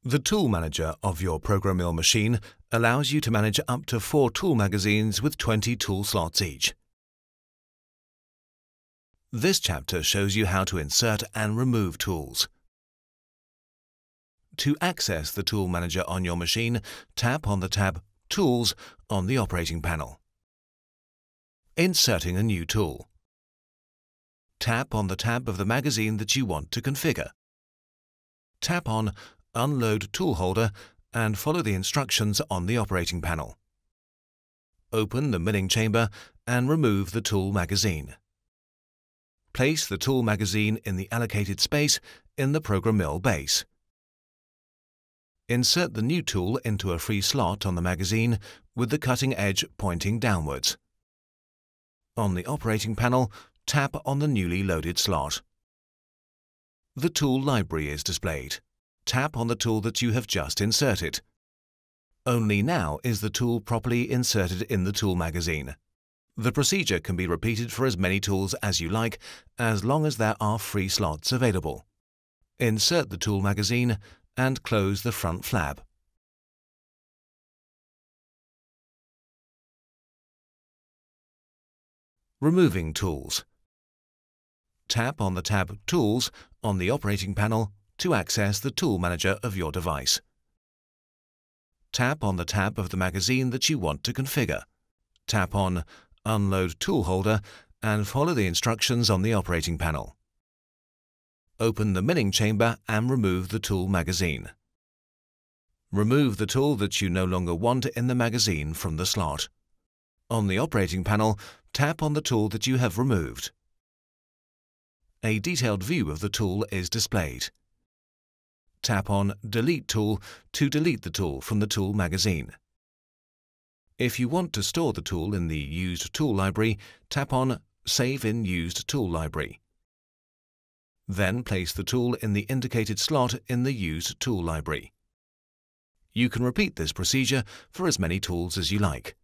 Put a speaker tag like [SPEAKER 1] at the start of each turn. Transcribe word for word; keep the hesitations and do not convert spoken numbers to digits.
[SPEAKER 1] The Tool Manager of your PrograMill machine allows you to manage up to four tool magazines with twenty tool slots each. This chapter shows you how to insert and remove tools. To access the Tool Manager on your machine, tap on the tab Tools on the operating panel. Inserting a new tool. Tap on the tab of the magazine that you want to configure. Tap on Unload Tool Holder and follow the instructions on the operating panel. Open the milling chamber and remove the tool magazine. Place the tool magazine in the allocated space in the PrograMill base. Insert the new tool into a free slot on the magazine with the cutting edge pointing downwards. On the operating panel, tap on the newly loaded slot. The tool library is displayed. Tap on the tool that you have just inserted. Only now is the tool properly inserted in the tool magazine. The procedure can be repeated for as many tools as you like, as long as there are free slots available. Insert the tool magazine and close the front flap. Removing tools. Tap on the tab Tools on the operating panel to access the Tool Manager of your device. Tap on the tab of the magazine that you want to configure. Tap on Unload Tool Holder and follow the instructions on the operating panel. Open the milling chamber and remove the tool magazine. Remove the tool that you no longer want in the magazine from the slot. On the operating panel, tap on the tool that you have removed. A detailed view of the tool is displayed. Tap on Delete Tool to delete the tool from the tool magazine. If you want to store the tool in the Used Tool Library, tap on Save in Used Tool Library. Then place the tool in the indicated slot in the Used Tool Library. You can repeat this procedure for as many tools as you like.